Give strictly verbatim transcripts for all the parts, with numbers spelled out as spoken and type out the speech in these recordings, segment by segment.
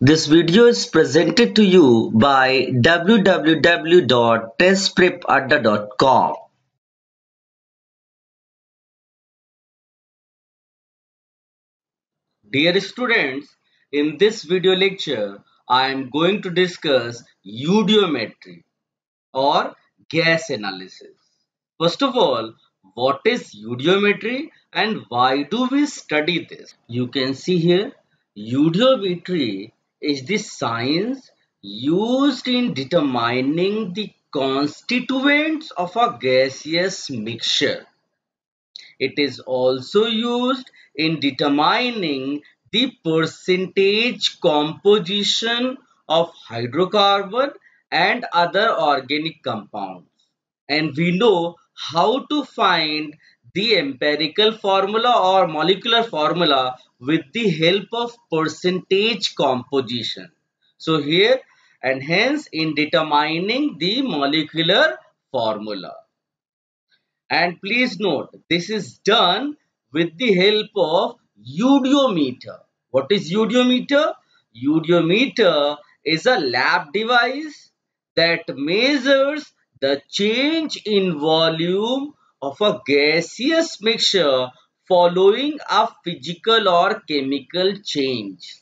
This video is presented to you by w w w dot test prep adda dot com. Dear students, in this video lecture, I am going to discuss eudiometry or gas analysis. First of all, what is eudiometry and why do we study this? You can see here, eudiometry is the science used in determining the constituents of a gaseous mixture. It is also used in determining the percentage composition of hydrocarbon and other organic compounds. And we know how to find the empirical formula or molecular formula with the help of percentage composition. So here and hence in determining the molecular formula. And please note, this is done with the help of eudiometer. What is eudiometer? Eudiometer is a lab device that measures the change in volume of a gaseous mixture following a physical or chemical change.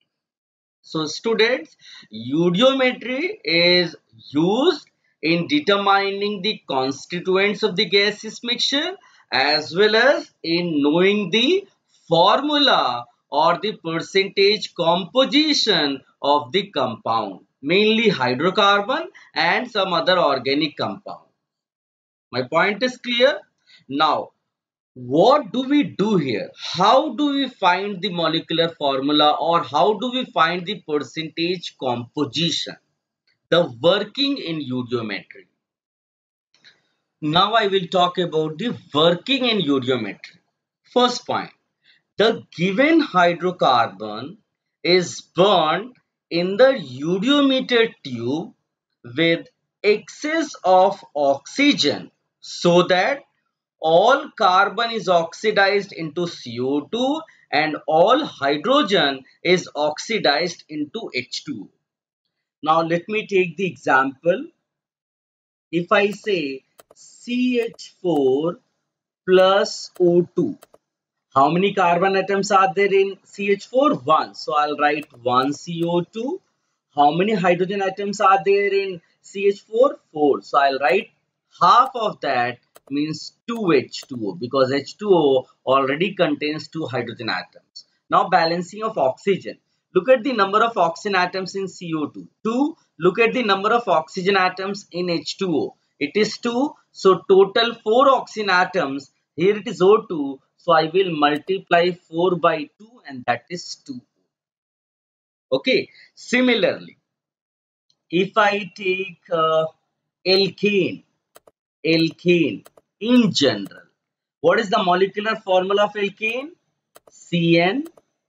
So students, eudiometry is used in determining the constituents of the gaseous mixture as well as in knowing the formula or the percentage composition of the compound, mainly hydrocarbon and some other organic compound. My point is clear? Now, what do we do here? How do we find the molecular formula or how do we find the percentage composition? The working in eudiometry. Now I will talk about the working in eudiometry. First point, the given hydrocarbon is burned in the eudiometer tube with excess of oxygen so that all carbon is oxidized into C O two and all hydrogen is oxidized into H two O. Now let me take the example. If I say C H four plus O two, how many carbon atoms are there in C H four? one. So I'll write one C O two. How many hydrogen atoms are there in C H four? four. So I'll write half of that means two H two O because H two O already contains two hydrogen atoms. Now balancing of oxygen. Look at the number of oxygen atoms in C O two. two. Look at the number of oxygen atoms in H two O. It is two. So total four oxygen atoms. Here it is O two. So I will multiply four by two and that is two. Okay. Similarly, if I take uh, alkane, alkane in general, what is the molecular formula of alkane? C N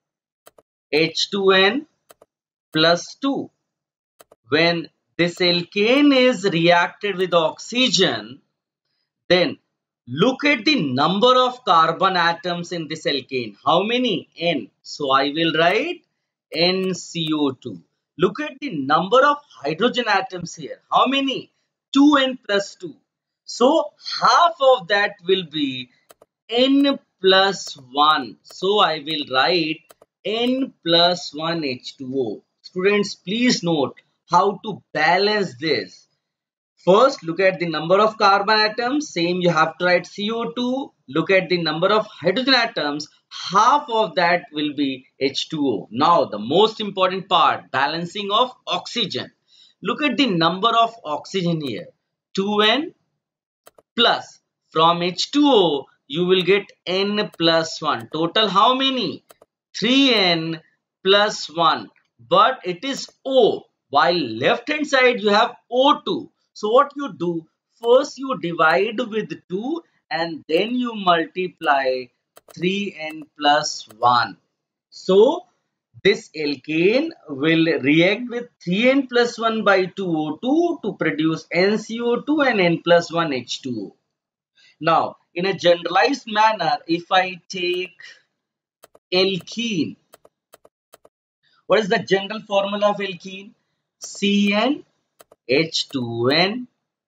H two N plus two. When this alkane is reacted with oxygen, then look at the number of carbon atoms in this alkane. How many? N. So I will write N C O two. Look at the number of hydrogen atoms here. How many? two N plus two. So half of that will be N plus one. So I will write N plus one H two O. Students, please note how to balance this. First, look at the number of carbon atoms. Same, you have to write C O two. Look at the number of hydrogen atoms. Half of that will be H two O. Now, the most important part, balancing of oxygen. Look at the number of oxygen here. two N plus. From H two O, you will get N plus one. Total how many? three N plus one. But it is O. While left hand side, you have O two. So what you do, first you divide with two and then you multiply three N plus one. So this alkane will react with three N plus one by two O two to produce N C O two and N plus one H two O. Now in a generalized manner, if I take alkene, What is the general formula of alkene? C N H two N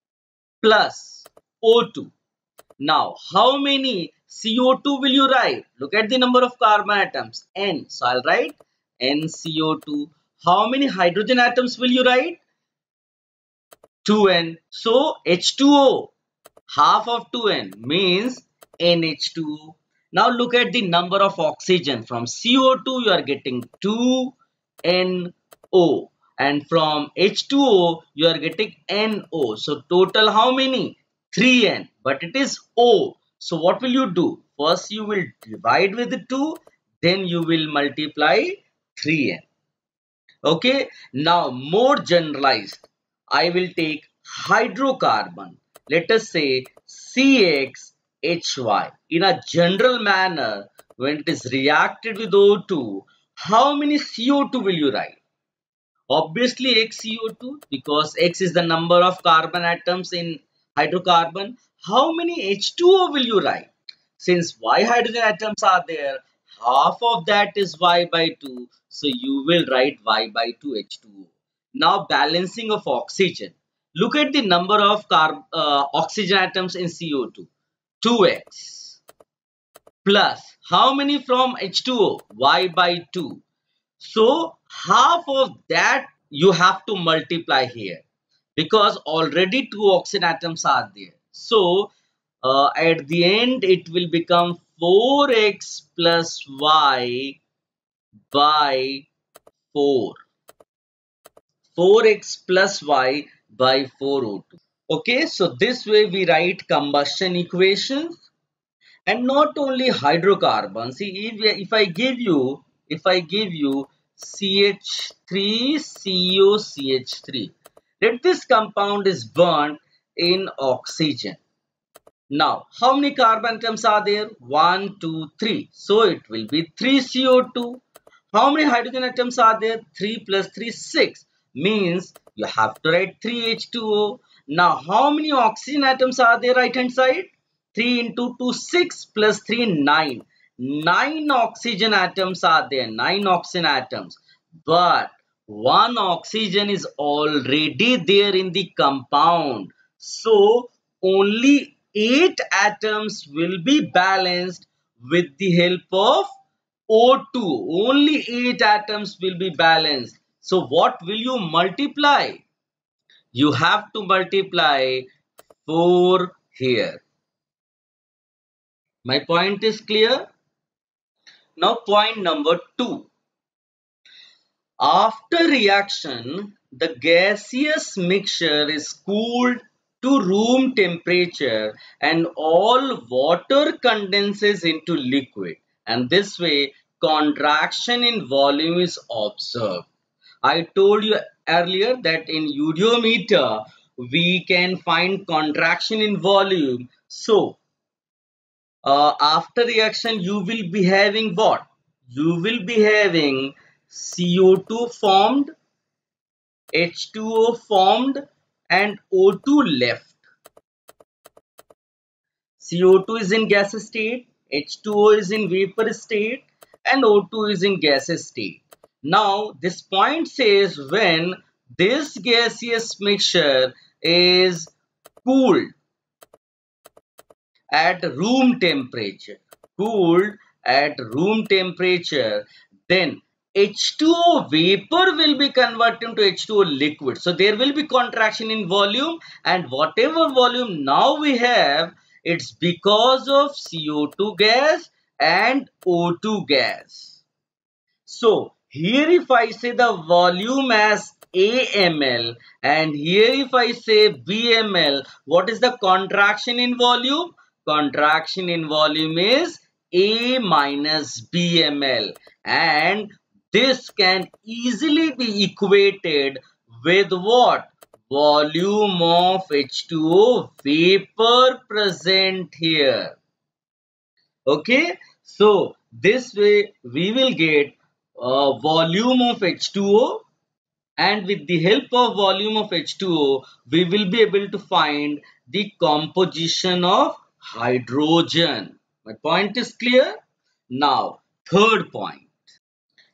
plus O two. Now, how many C O two will you write? Look at the number of carbon atoms, N. So, I'll write N C O two. How many hydrogen atoms will you write? two N. So, H two O, half of two N means N H two O. Now, look at the number of oxygen. From C O two, you are getting two N O. And from H two O, you are getting N O. So, total how many? three N. But it is O. So, what will you do? First, you will divide with two. Then, you will multiply three N. Okay. Now, more generalized. I will take hydrocarbon. Let us say C X H Y. In a general manner, when it is reacted with O two, how many C O two will you write? Obviously X C O two, because X is the number of carbon atoms in hydrocarbon. How many H two O will you write? Since Y hydrogen atoms are there, half of that is Y by two. So you will write Y by two H two O. Now balancing of oxygen. Look at the number of carb, uh, oxygen atoms in C O two. two X plus how many from H two O? Y by two. So half of that you have to multiply here, because already two oxygen atoms are there. So uh, at the end it will become four X plus Y by four. four X plus Y by four O two. Okay, so this way we write combustion equations. And not only hydrocarbons. See, if, if I give you, if I give you C H three C O C H three, let this compound is burnt in oxygen. Now, how many carbon atoms are there? one, two, three. So, it will be three C O two. How many hydrogen atoms are there? three plus three, six. Means you have to write three H two O. Now, how many oxygen atoms are there right hand side? three into two, six plus three, nine. nine oxygen atoms are there. nine oxygen atoms. But one oxygen is already there in the compound. So, only eight atoms will be balanced with the help of O two. Only eight atoms will be balanced. So, what will you multiply? You have to multiply four here. My point is clear? Now point number two. After reaction, the gaseous mixture is cooled to room temperature and all water condenses into liquid, and this way contraction in volume is observed. I told you earlier that in eudiometer we can find contraction in volume. So uh, after reaction you will be having what? You will be having C O two formed, H two O formed and O two left. C O two is in gas state, H two O is in vapor state and O two is in gaseous state. Now this point says when this gaseous mixture is cooled at room temperature, cooled at room temperature, then H two O vapor will be converted into H two O liquid. So there will be contraction in volume, and whatever volume now we have, it's because of C O two gas and O two gas. So here if I say the volume as A M L and here if I say B M L, what is the contraction in volume? Contraction in volume is A minus B M L, and this can easily be equated with what? Volume of H two O vapor present here. Okay, so this way we will get uh, volume of H two O, and with the help of volume of H two O we will be able to find the composition of hydrogen. My point is clear? Now third point.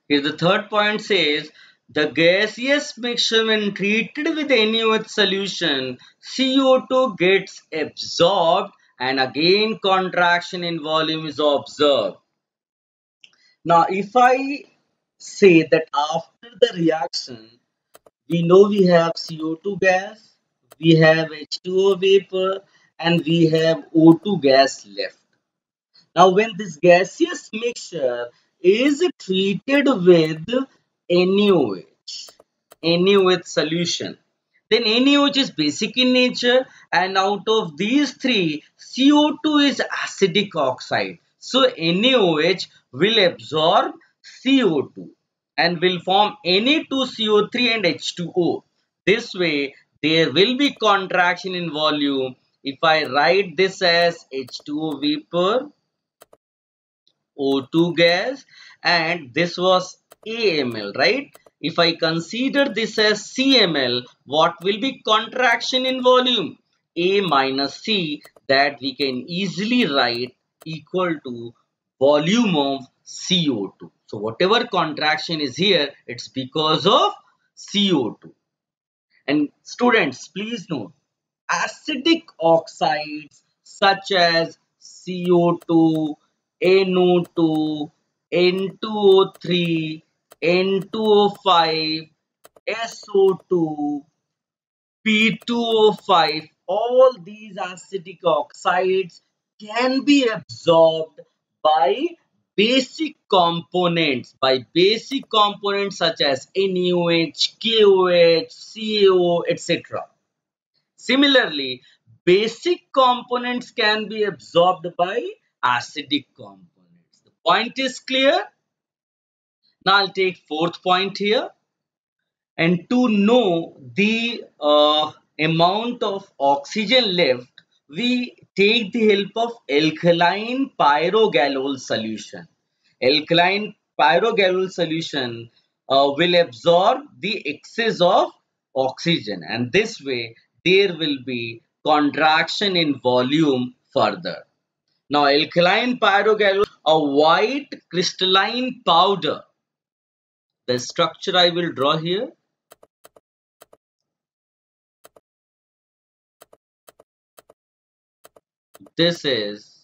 Here the third point says the gaseous mixture when treated with N A O H solution, C O two gets absorbed and again contraction in volume is observed. Now if I say that after the reaction, we know we have C O two gas, we have H two O vapor and we have O two gas left. Now when this gaseous mixture is treated with N A O H, N A O H solution, then N A O H is basic in nature and out of these three, C O two is acidic oxide. So N A O H will absorb C O two and will form N A two C O three and H two O. This way there will be contraction in volume. If I write this as H two O vapor, O two gas and this was A M L, right? If I consider this as C M L, what will be contraction in volume? A minus C, that we can easily write equal to volume of C O two. So whatever contraction is here, it's because of C O two. And students, please note, acidic oxides such as C O two, N O two, N two O three, N two O five, S O two, P two O five, all these acidic oxides can be absorbed by basic components, by basic components such as N A O H, K O H, C A O, et cetera. Similarly, basic components can be absorbed by acidic components. The point is clear? Now I'll take fourth point here. And to know the uh, amount of oxygen left, we take the help of alkaline pyrogallol solution. Alkaline pyrogallol solution uh, will absorb the excess of oxygen, and this way there will be contraction in volume further. Now alkaline pyrogallol, a white crystalline powder. The structure I will draw here. This is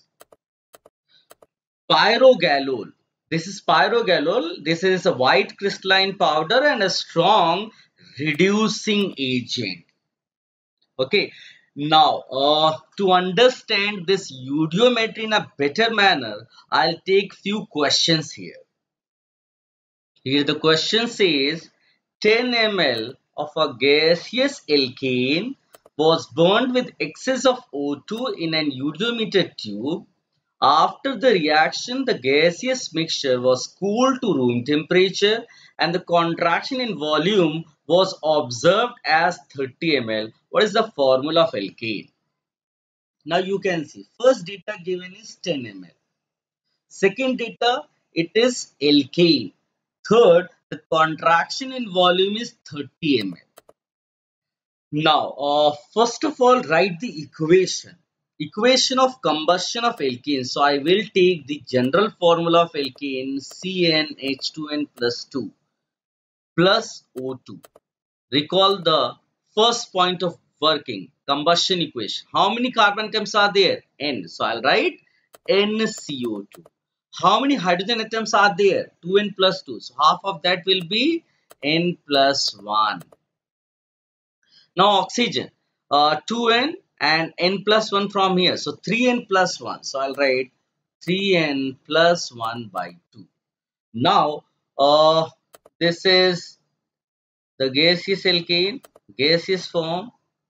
pyrogallol. This is pyrogallol. This is a white crystalline powder and a strong reducing agent. Okay. Now, uh, to understand this eudiometry in a better manner, I'll take few questions here. Here the question says, ten milliliters of a gaseous alkane was burned with excess of O two in an eudiometer tube. After the reaction, the gaseous mixture was cooled to room temperature and the contraction in volume was observed as thirty milliliters. What is the formula of alkane? Now you can see, first data given is ten milliliters. Second data, it is alkane. Third, the contraction in volume is thirty milliliters. Now, uh, first of all, write the equation. Equation of combustion of alkane. So, I will take the general formula of alkane C N H two N plus two plus O two. Recall the first point of working, combustion equation. How many carbon atoms are there? N. So, I'll write N C O two. How many hydrogen atoms are there? two N plus two. So, half of that will be N plus one. Now oxygen, uh, two N and N plus one from here. So three N plus one. So I'll write three N plus one by two. Now uh, this is the gaseous alkane, gaseous form,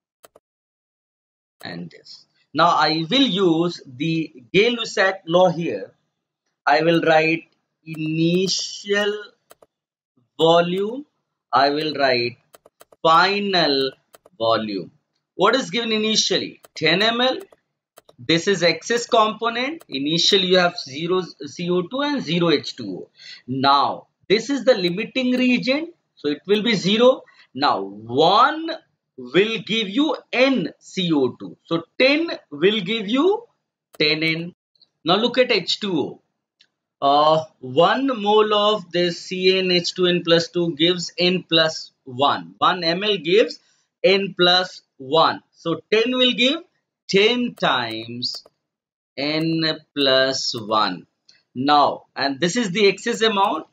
and this. Now I will use the Gay-Lussac law here. I will write initial volume. I will write final volume. What is given initially? ten milliliters. This is excess component. Initially you have zero C O two and zero H two O. Now this is the limiting reagent. So it will be zero. Now one will give you N C O two. So ten will give you ten N. Now look at H two O. Uh, one mole of this C n H two n plus two gives N plus one. one milliliter gives N plus one. So ten will give ten times N plus one. Now, and this is the excess amount.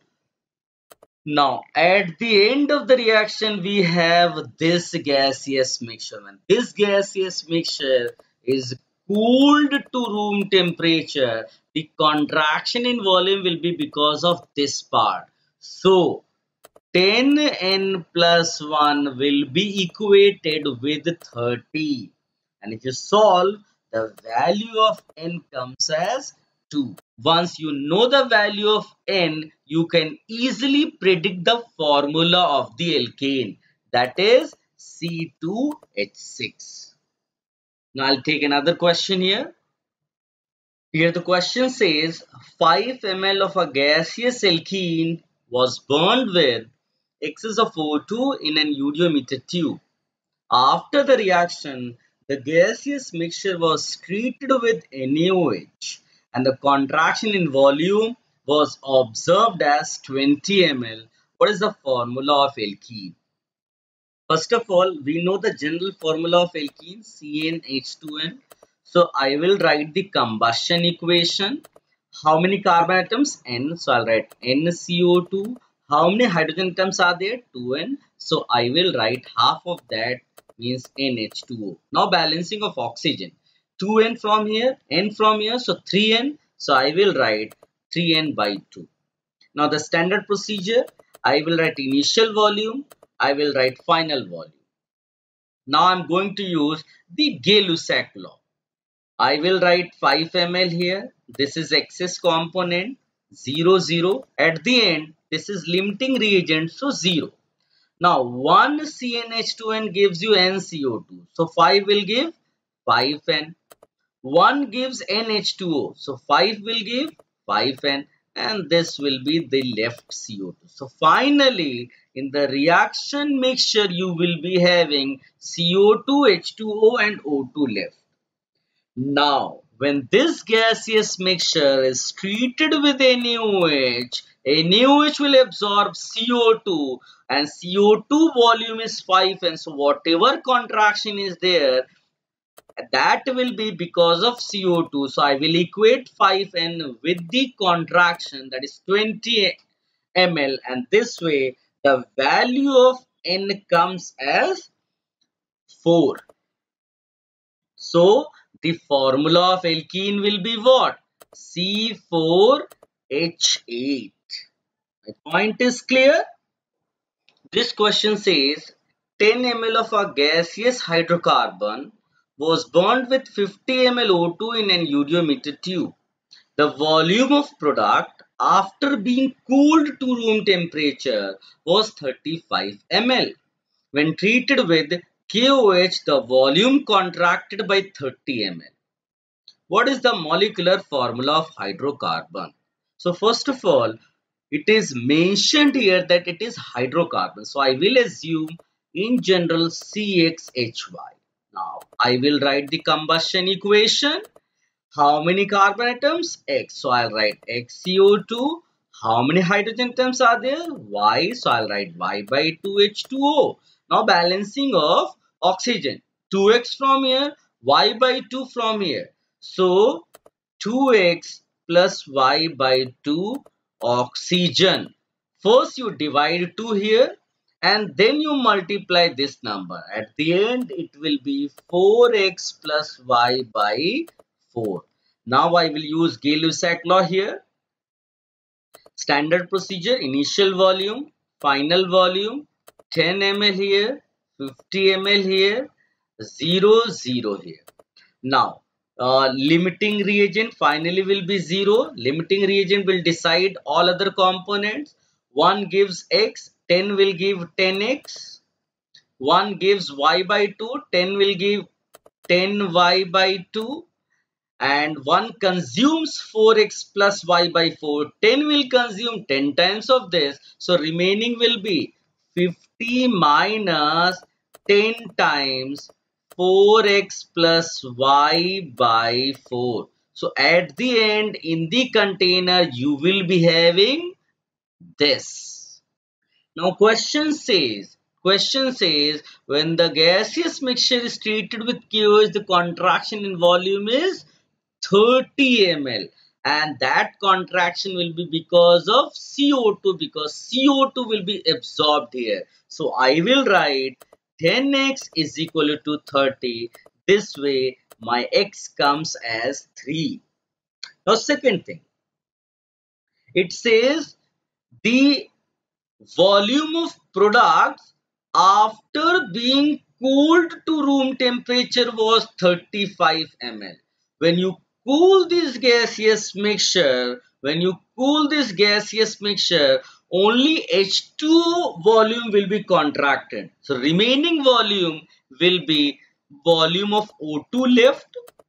Now, at the end of the reaction, we have this gaseous mixture. And this gaseous mixture is cooled to room temperature. The contraction in volume will be because of this part. So, ten N plus one will be equated with thirty. And if you solve, the value of N comes as two. Once you know the value of N, you can easily predict the formula of the alkane. That is C two H six. Now I'll take another question here. Here the question says five milliliters of a gaseous alkene was burned with excess of O two in an iodometer tube. After the reaction, the gaseous mixture was treated with NaOH and the contraction in volume was observed as twenty milliliters. What is the formula of alkene? First of all, we know the general formula of alkene C n H two n. So I will write the combustion equation. How many carbon atoms? N. So I'll write N C O two. How many hydrogen atoms are there? two N. So I will write half of that means N H two O. Now balancing of oxygen. two N from here, N from here. So three N. So I will write three N by two. Now the standard procedure. I will write initial volume. I will write final volume. Now I'm going to use the Gay-Lussac law. I will write five milliliters here. This is excess component, zero, zero. At the end, this is limiting reagent, so zero. Now, one C n H two n gives you N C O two. So, five will give five N. one gives N H two O. So, five will give five N. And this will be the left C O two. So, finally, in the reaction mixture, you will be having C O two, H two O and O two left. Now, when this gaseous mixture is treated with NaOH, NaOH will absorb C O two and C O two volume is five and so whatever contraction is there, that will be because of C O two. So, I will equate five N with the contraction, that is twenty milliliters, and this way the value of N comes as four. So, the formula of alkene will be what? C four H eight. My point is clear? This question says ten milliliters of a gaseous hydrocarbon was burned with fifty milliliters O two in an iodometer tube. The volume of product after being cooled to room temperature was thirty-five milliliters. When treated with K O H, the volume contracted by thirty milliliters. What is the molecular formula of hydrocarbon? So first of all, it is mentioned here that it is hydrocarbon. So I will assume in general C X H Y. Now I will write the combustion equation. How many carbon atoms? X. So I'll write X C O two. How many hydrogen atoms are there? Y. So I'll write Y by two H two O. Now balancing of oxygen. two X from here, Y by two from here. So two X plus Y by two oxygen. First you divide two here and then you multiply this number. At the end it will be four X plus Y by four. Now I will use Gay-Lussac law here. Standard procedure, initial volume, final volume, ten milliliters here, fifty milliliters here, zero, zero here. Now, uh, limiting reagent finally will be zero. Limiting reagent will decide all other components. one gives X, ten will give ten X. one gives Y by two, ten will give ten Y by two. And one consumes four X plus Y by four. ten will consume ten times of this. So, remaining will be fifty minus ten times four X plus Y by four. So at the end in the container you will be having this. Now question says, question says when the gaseous mixture is treated with K O H, the contraction in volume is thirty milliliters, and that contraction will be because of C O two, because C O two will be absorbed here. So I will write ten x is equal to thirty. This way my x comes as three. Now second thing, it says the volume of products after being cooled to room temperature was thirty-five milliliters. When you cool this gaseous mixture, when you cool this gaseous mixture, only H two O volume will be contracted. So remaining volume will be volume of O two left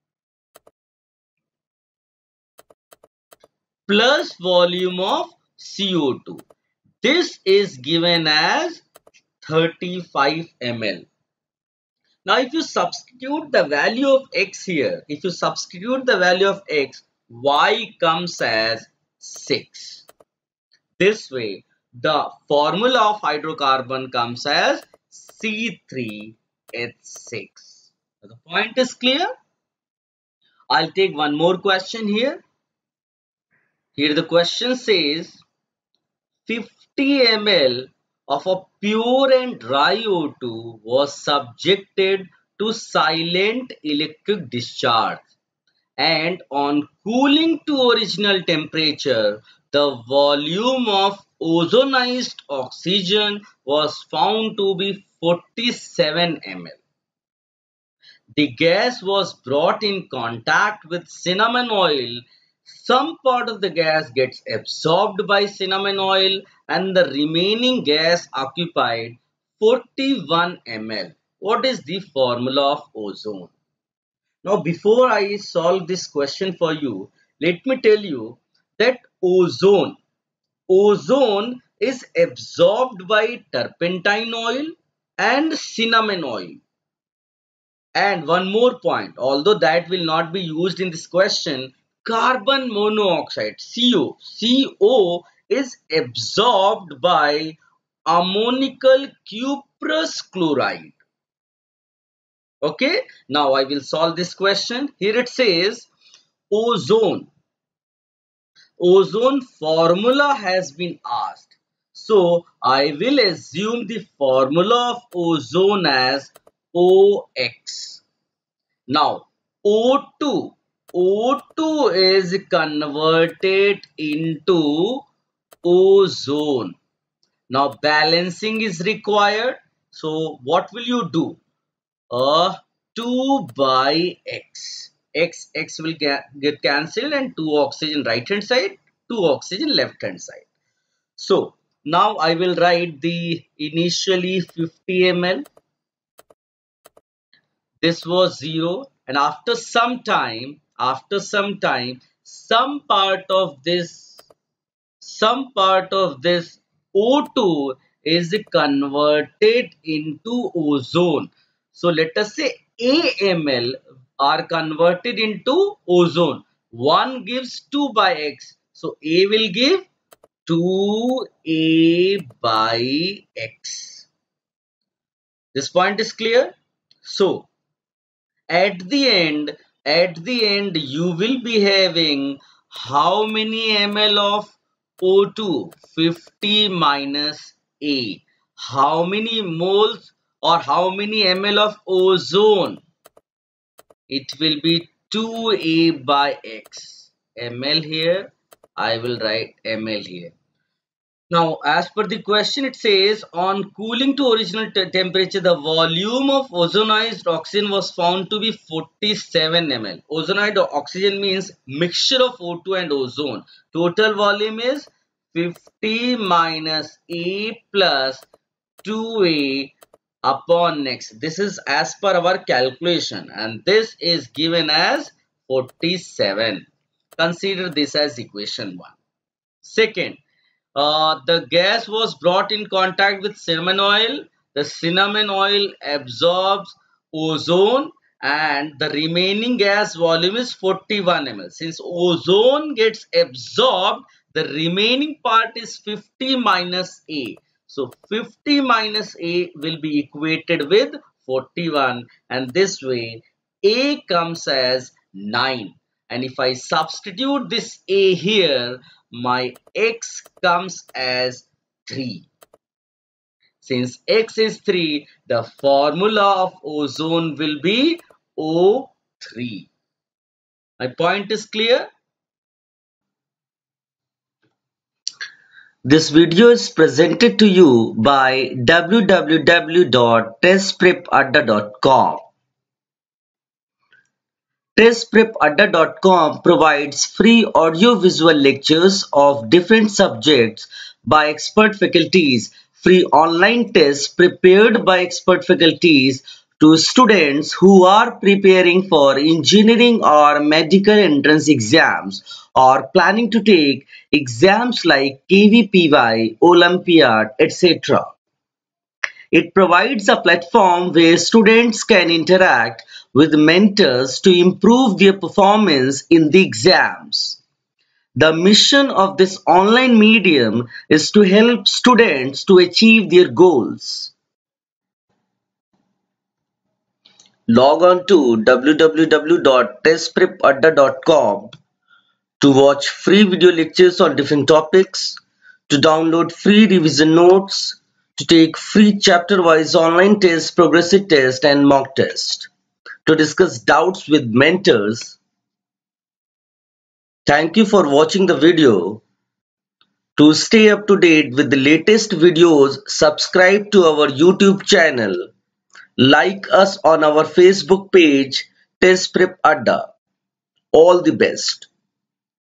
plus volume of C O two. This is given as thirty-five milliliters. Now if you substitute the value of x here, if you substitute the value of x, y comes as six. This way the formula of hydrocarbon comes as C three H six. The point is clear? I'll take one more question here. Here the question says fifty milliliters of a pure and dry O two was subjected to silent electric discharge, and on cooling to original temperature, the volume of ozonized oxygen was found to be forty-seven milliliters. The gas was brought in contact with cinnamon oil. Some part of the gas gets absorbed by cinnamon oil and the remaining gas occupied forty-one milliliters. What is the formula of ozone? Now before I solve this question for you, let me tell you that ozone, ozone is absorbed by turpentine oil and cinnamon oil. And one more point, although that will not be used in this question, carbon monoxide, C O, C O is absorbed by ammonical cuprous chloride. Okay, now I will solve this question. Here it says ozone. Ozone formula has been asked. So I will assume the formula of ozone as O X. Now O two, O two is converted into ozone. Now balancing is required. So what will you do? Uh, two by X. X, X will get, get cancelled and two oxygen right hand side, two oxygen left hand side. So now I will write the initially fifty milliliters. This was zero, and after some time, after some time, some part of this, some part of this O two is converted into ozone. So let us say A ml are converted into ozone. one gives two by X. So A will give two A by X. This point is clear? So at the end, at the end you will be having how many ml of O two? fifty minus A. How many moles or how many ml of ozone? It will be two A by X. Ml here, I will write ml here. Now, as per the question, it says on cooling to original temperature, the volume of ozonized oxygen was found to be forty-seven milliliters. Ozonized oxygen means mixture of O two and ozone. Total volume is fifty minus A plus two A upon X. This is as per our calculation, and this is given as forty-seven. Consider this as equation one. Second, Uh, the gas was brought in contact with cinnamon oil. The cinnamon oil absorbs ozone and the remaining gas volume is forty-one milliliters. Since ozone gets absorbed, the remaining part is fifty minus A. So fifty minus A will be equated with forty-one, and this way A comes as nine. And if I substitute this A here, my X comes as three. Since X is three, the formula of ozone will be O three. My point is clear? This video is presented to you by w w w dot test prep adda dot com. test prep adda dot com provides free audio-visual lectures of different subjects by expert faculties, free online tests prepared by expert faculties to students who are preparing for engineering or medical entrance exams or planning to take exams like K V P Y, Olympiad, et cetera. It provides a platform where students can interact with mentors to improve their performance in the exams. The mission of this online medium is to help students to achieve their goals. Log on to w w w dot test prep adda dot com to watch free video lectures on different topics, to download free revision notes, to take free chapter-wise online tests, progressive test, and mock test, to discuss doubts with mentors. Thank you for watching the video. To stay up to date with the latest videos, subscribe to our YouTube channel. Like us on our Facebook page, Test Prep Adda. All the best.